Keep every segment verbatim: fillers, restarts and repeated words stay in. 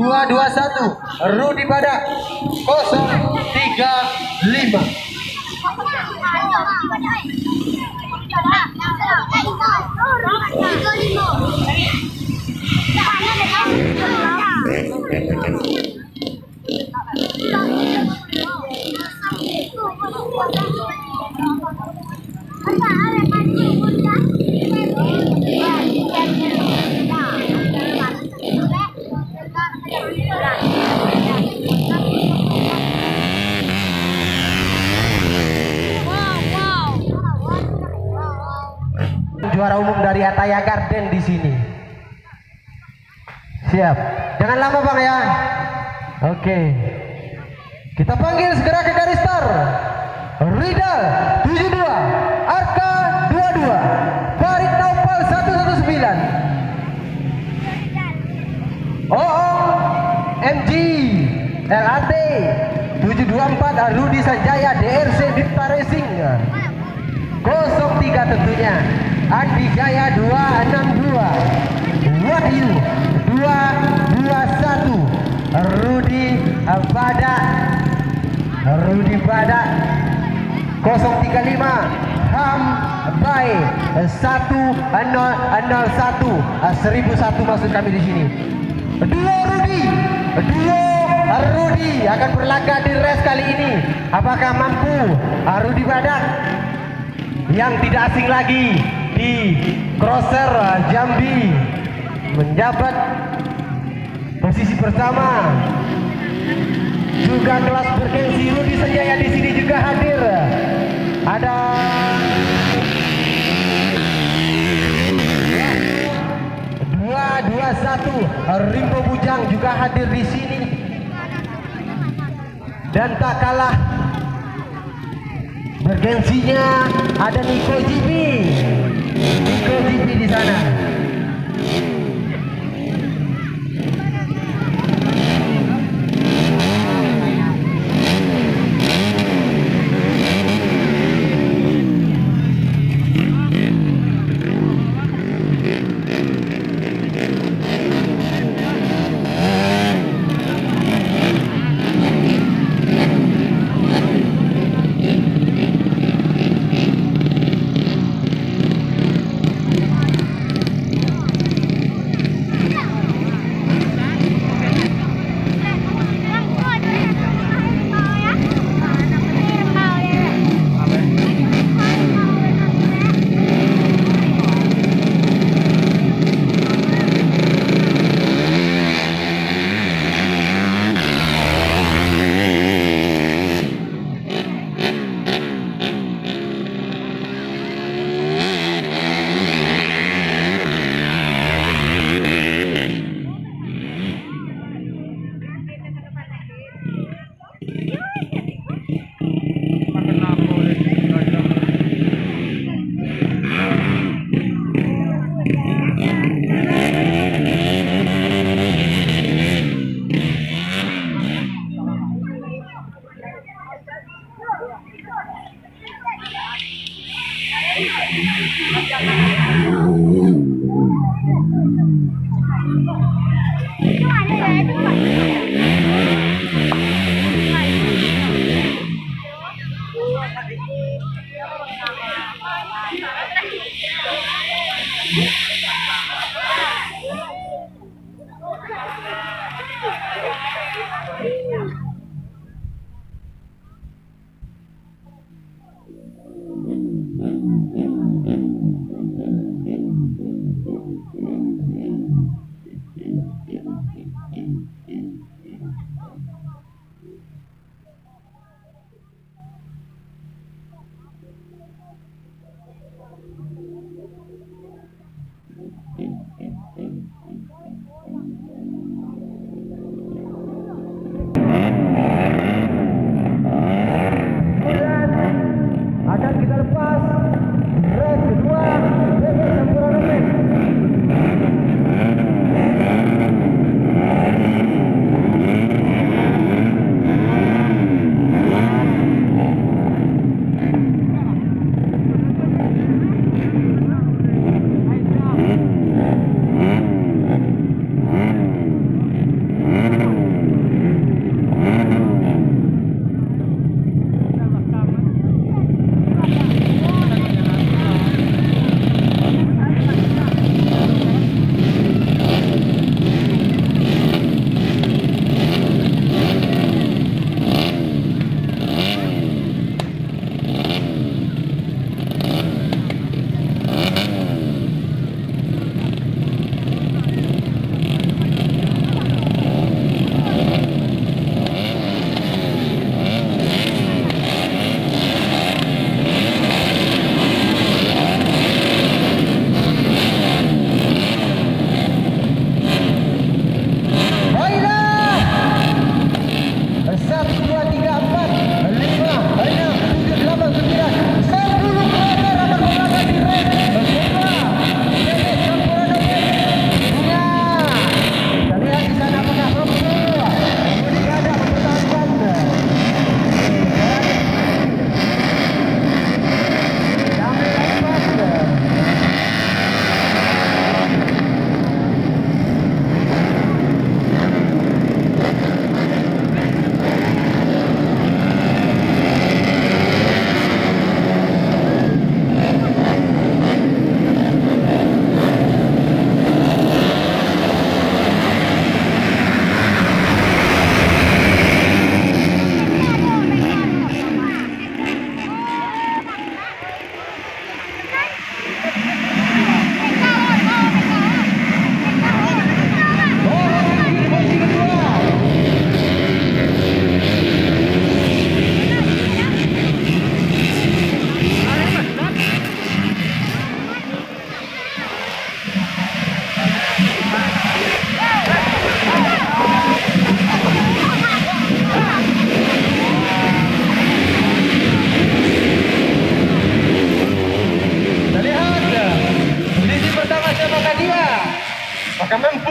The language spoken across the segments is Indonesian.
dua dua satu Rudi Badak nol tiga lima. Juara umum dari Ataya Garden di sini. Siap. Jangan lama Bang ya. Oke. Kita panggil segera ke garis start. Ridal tujuh dua, Arka dua dua, Farid Naufal satu satu sembilan. Oong M G L A T tujuh dua empat, Rudi Sanjaya D R C Dipta Racing nol tiga tentunya. Andi Jaya dua enam dua, Wahyu dua dua satu, Rudi Badak Rudi Badak nol tiga lima, Ham Bay satu nol nol satu, seribu satu maksud kami di sini. Duo Rudi Duo Rudi akan berlaga di race kali ini. Apakah mampu Rudi Badak yang tidak asing lagi di crosser Jambi menjabat posisi pertama? Juga kelas bergengsi Rudi Sanjaya di sini juga hadir. Ada dua dua satu, Rimbo Bujang juga hadir di sini. Dan tak kalah bergengsinya ada Niko Jibi. Niko Jibi di sana. Mm-hmm.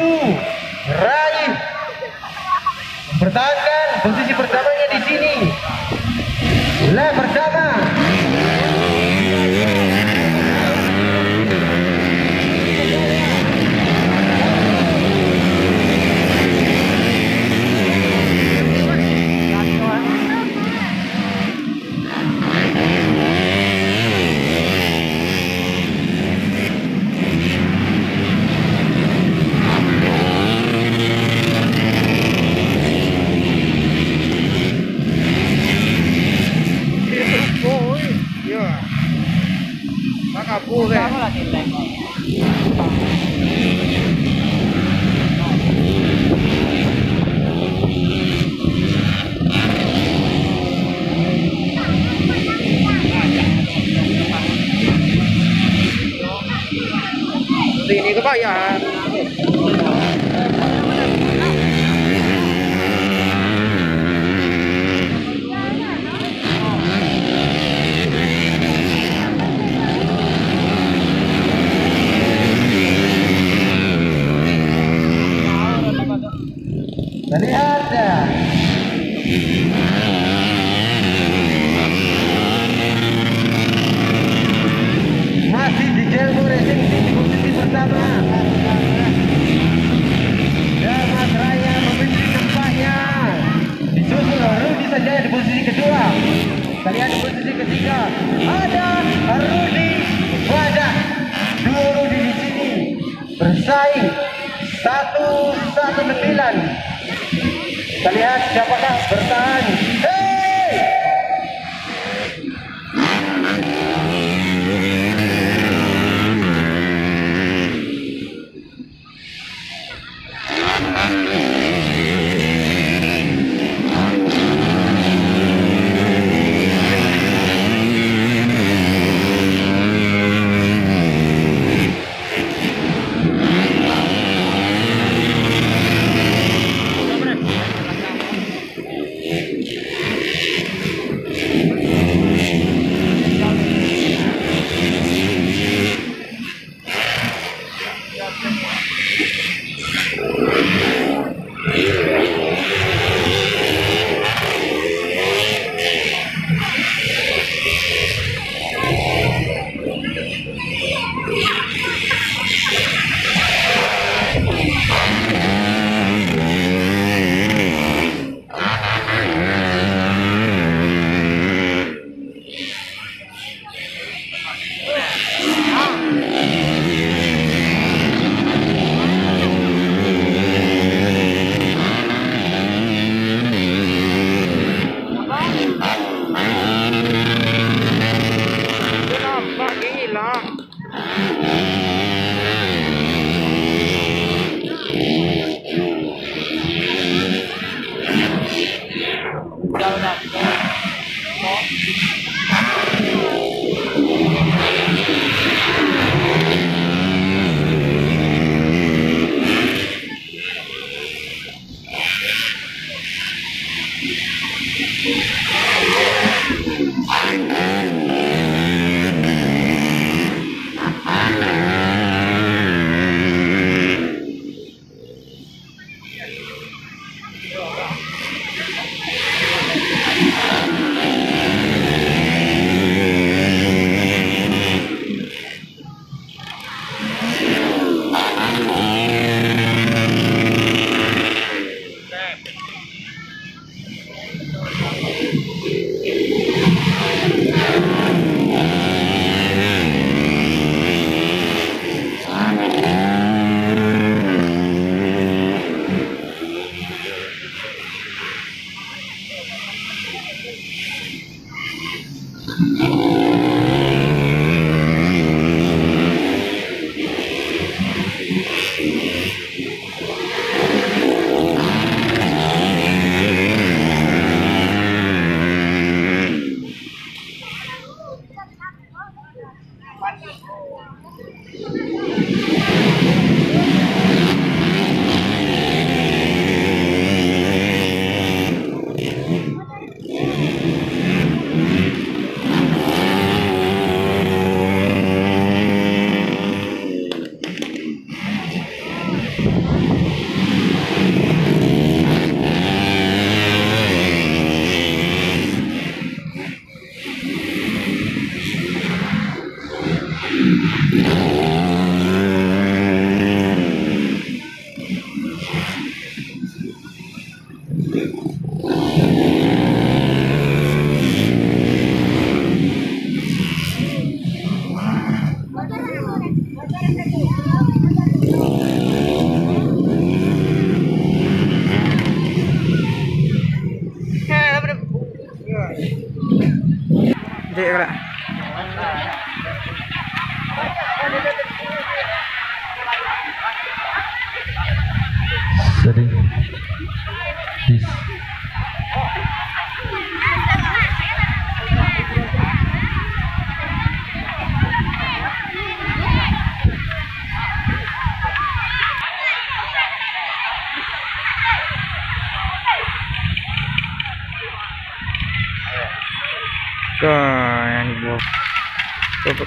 tujuh raih pertahankan posisi pertamanya di sini. Lap pertama. Ini kebayang. Terlihat ya. Masih di Jelmo Racing di posisi pertama. Dan Mas Raya memimpin nampaknya. Disusul Rudi Sanjaya di posisi kedua. Kita lihat di posisi ketiga ada Rudi Wadah. Dua Rudi di sini bersaing satu satu sembilan. Kita lihat siapakah bertahan. Hey! kena. Jadi, this. Kah, yang dibawa. Tutup.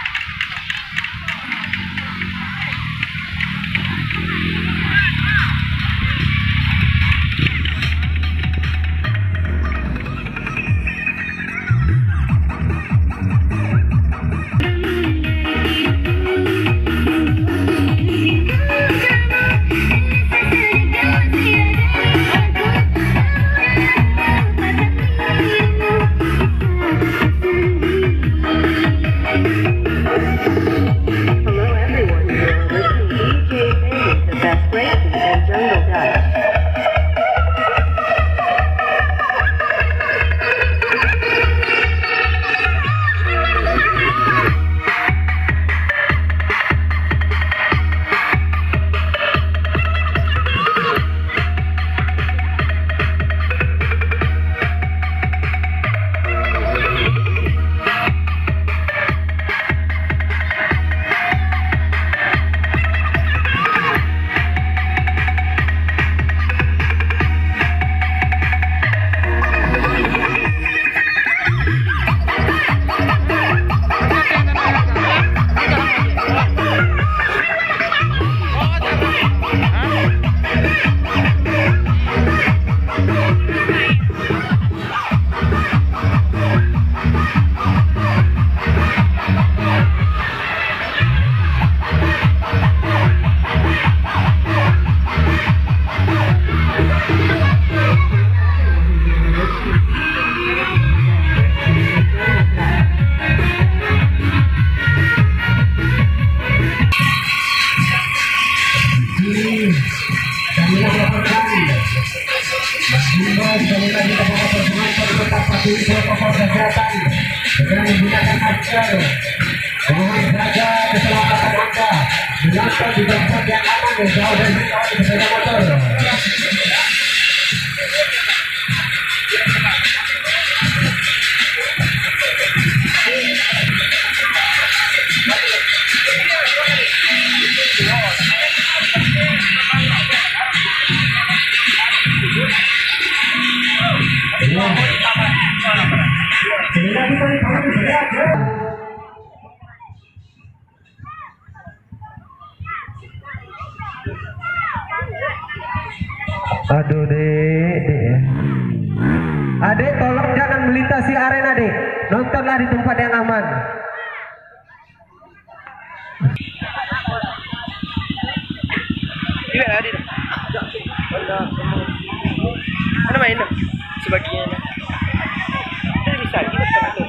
Dengan menggunakan masker, mohon jaga keselamatan Anda. Gunakan di tempat yang aman dan jauh dari sepeda motor. Aduh dek, dek. Adek tolong jangan melintasi arena dek. Nontonlah di tempat yang aman. Tidak ada. Mana main dong? Sebagian. Tidak bisa. Kita pernah tuh.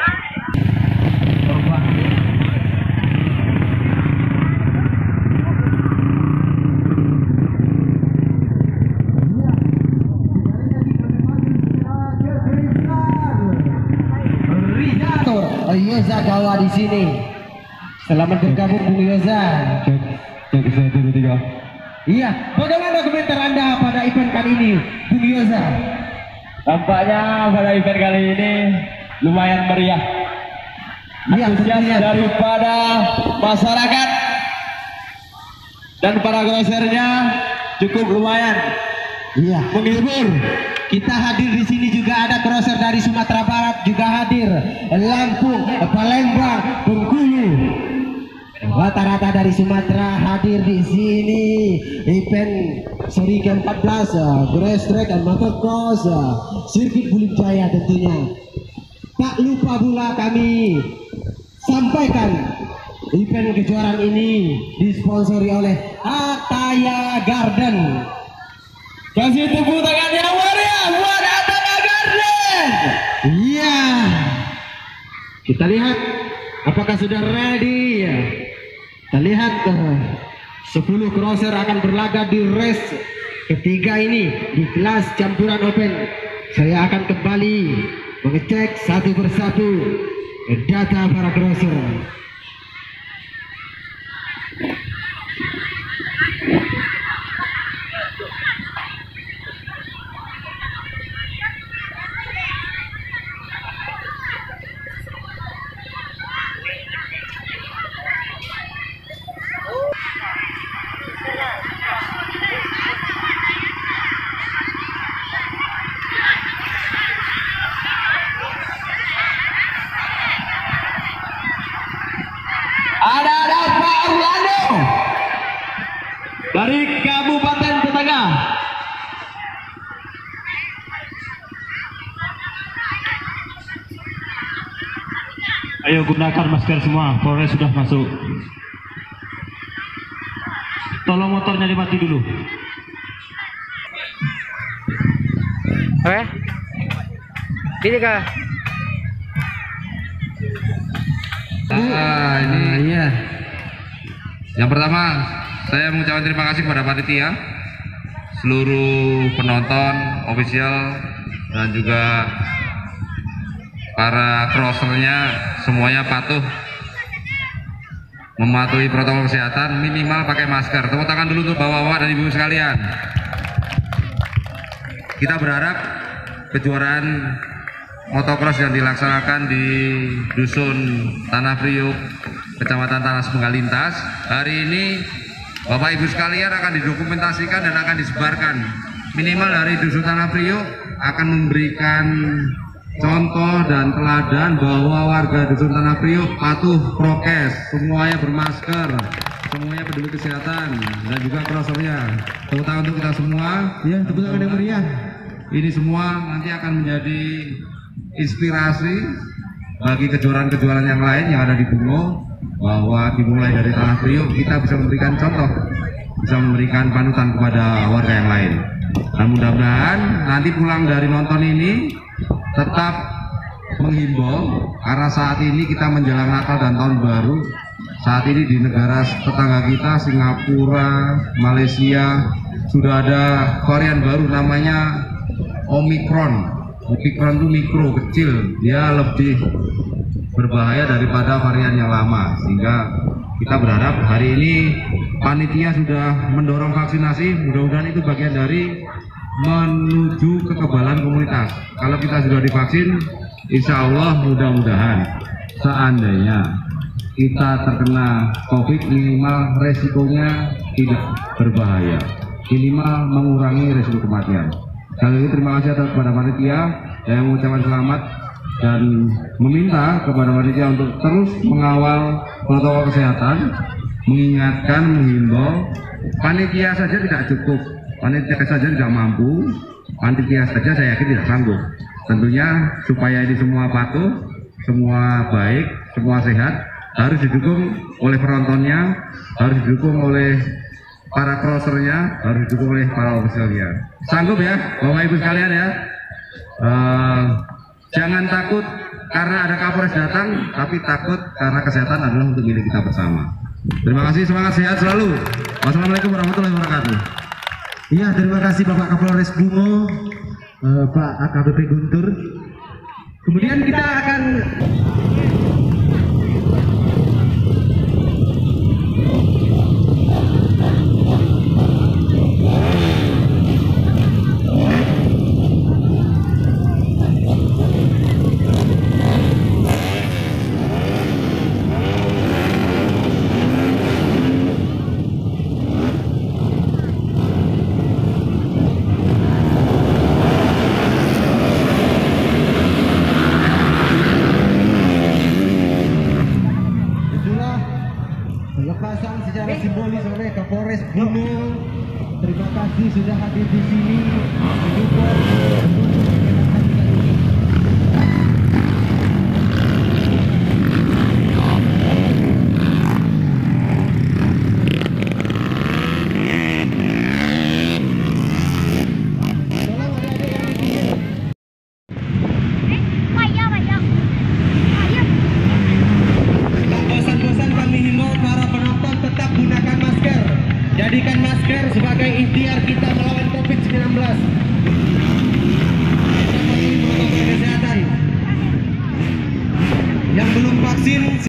Yoza Gawa di sini. Selamat bergabung Bung Yoza. Cek satu dua tiga. Iya, bagaimana komentar Anda pada event kali ini, Bung Yoza? Tampaknya pada event kali ini lumayan meriah. Iya, antusias daripada masyarakat dan para grosernya cukup lumayan. Iya, menghibur. Kita hadir di sini juga ada crosser dari Sumatera Barat juga hadir, Lampung, Palembang, Bengkulu. Rata-rata dari Sumatera hadir di sini. Event seri ke empat belas, Grass Track dan Motocross, sirkuit Bulim Jaya tentunya. Tak lupa pula kami sampaikan event kejuaraan ini disponsori oleh Ataya Garden. Kasih tepuk tangan yang meriah buat Ataya Garden. Iya. Kita lihat apakah sudah ready. Kita lihat uh, sepuluh crosser akan berlaga di race ketiga ini di kelas campuran open. Saya akan kembali mengecek satu persatu data para crosser. Ada ada Pak Orlando dari Kabupaten Tetangga. Ayo gunakan masker semua, Polres sudah masuk. Tolong motornya dimati dulu. Oke. Ini kah? Ah, ini iya. yang pertama saya mengucapkan terima kasih kepada panitia, seluruh penonton, official, dan juga para crossernya semuanya patuh mematuhi protokol kesehatan, minimal pakai masker. Tepuk tangan dulu untuk bapak-bapak dan ibu sekalian. Kita berharap kejuaraan motocross yang dilaksanakan di Dusun Tanah Priuk, Kecamatan Tanah Penggalintas, hari ini Bapak Ibu sekalian akan didokumentasikan dan akan disebarkan. Minimal dari Dusun Tanah Priuk akan memberikan contoh dan teladan bahwa warga Dusun Tanah Priuk patuh prokes, semuanya bermasker, semuanya peduli kesehatan, dan juga crossernya. Tepuk tangan untuk kita semua. Ya, tepuk tangan yang meriah. Ini semua nanti akan menjadi inspirasi bagi kejuaraan-kejuaraan yang lain yang ada di Bungo, bahwa dimulai dari Tanah Priuk kita bisa memberikan contoh, bisa memberikan panutan kepada warga yang lain. Dan mudah-mudahan nanti pulang dari nonton ini tetap menghimbau, karena saat ini kita menjelang Natal dan Tahun Baru. Saat ini di negara tetangga kita, Singapura, Malaysia, sudah ada varian baru namanya Omicron. Omicron itu mikro, kecil, dia lebih berbahaya daripada varian yang lama, sehingga kita berharap hari ini panitia sudah mendorong vaksinasi. Mudah-mudahan itu bagian dari menuju kekebalan komunitas. Kalau kita sudah divaksin, insya Allah mudah-mudahan seandainya kita terkena COVID, minimal resikonya tidak berbahaya, minimal mengurangi resiko kematian. Sekali lagi terima kasih atas kepada panitia yang mengucapkan selamat dan meminta kepada panitia untuk terus mengawal protokol kesehatan, mengingatkan, menghimbau. Panitia saja tidak cukup, panitia saja tidak mampu, panitia saja saya yakin tidak sanggup. Tentunya supaya ini semua patuh, semua baik, semua sehat, harus didukung oleh penontonnya, harus didukung oleh para crossernya, harus didukung oleh para officialnya. Sanggup ya Bapak Ibu sekalian ya. uh, Jangan takut karena ada Kapolres datang, tapi takut karena kesehatan adalah untuk milik kita bersama. Terima kasih, semangat, sehat selalu. Wassalamualaikum warahmatullahi wabarakatuh. Iya, terima kasih Bapak Kapolres Bungo, uh, Pak A K B P Guntur. Kemudian kita akan pelepasan secara simbolis oleh Kapolres Bungo. Terima kasih sudah hadir di sini.